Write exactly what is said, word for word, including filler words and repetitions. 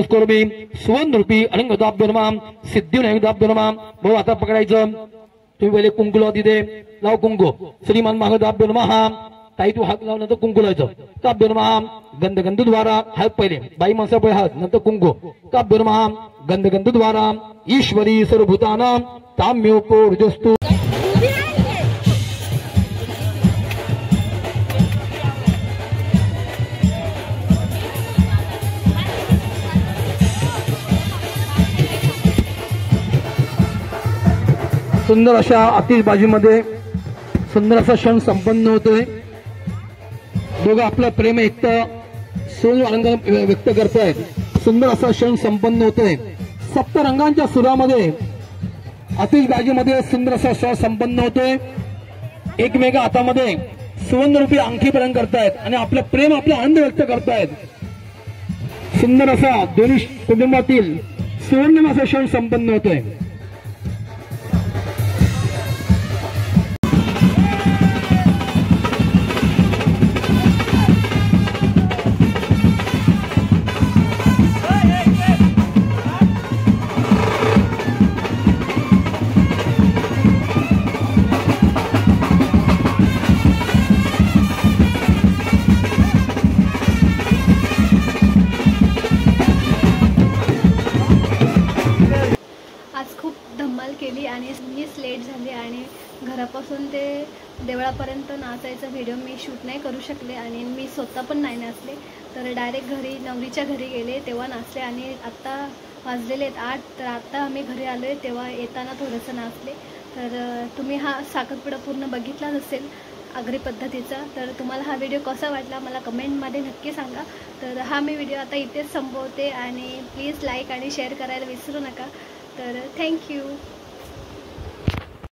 कोरबी सुवर्ण रूपी अनंगदाभ्यो नमः सिद्धिविनायकदाभ्यो नमः। भाऊ आता पकडायचं तुम्ही पहिले कुंकू लावा तिथे लाव कुंकू श्रीमान महादाभ्यो नमः ताई तू हात लाव नंतर कुंकू लावायचं काभ्यो नमः गंधगंध द्वारा हात पहिले बाई माणसा पहिले हात नंतर कुंकू काभ्यो नमः गंधगंध द्वारा ईश्वरी सर्वभूतानां ताम्योपोर्जस्तु। सुंदर अशा आतिषबाजीमध्ये सुंदर असा क्षण संपन्न होतोय। दोघं आपलं प्रेम एकता सोल रंग व्यक्त करतायत। सुंदर असा क्षण संपन्न होतोय। सप्त रंगांच्या सुरामध्ये आतिषबाजीमध्ये सुंदर असा क्षण संपन्न होतोय। एकमेका हातामध्ये सुवर्ण रूपी अंगठी प्रदान करतायत आणि आपलं प्रेम आपला आनंद व्यक्त करतायत। सुंदर असा दोन्ही कुटुंबातील सुवर्ण असा क्षण संपन्न होतोय। केली आणि मीच लेट झाली आणि घरापासून ते देवळापर्यंत नाचायचा व्हिडिओ मी शूट नाही करू शकले आणि मी स्वतः पण नाही नाचले। तर डायरेक्ट घरी नवरीच्या घरी गेले तेव्हा नाचले आणि आत्ता वाजलेले आहेत आठ तर आत्ता आम्ही घरी आलो आहे तेव्हा येताना थोडंसं नाचले। तर तुम्ही हा साखरपुडा पूर्ण बघितलाच असेल आगरी पद्धतीचा। तर तुम्हाला हा व्हिडिओ कसा वाटला मला कमेंटमध्ये नक्की सांगा। तर हा मी व्हिडिओ आता इथेच संपवते आणि प्लीज लाईक आणि शेअर करायला विसरू नका। तर थँक्यू।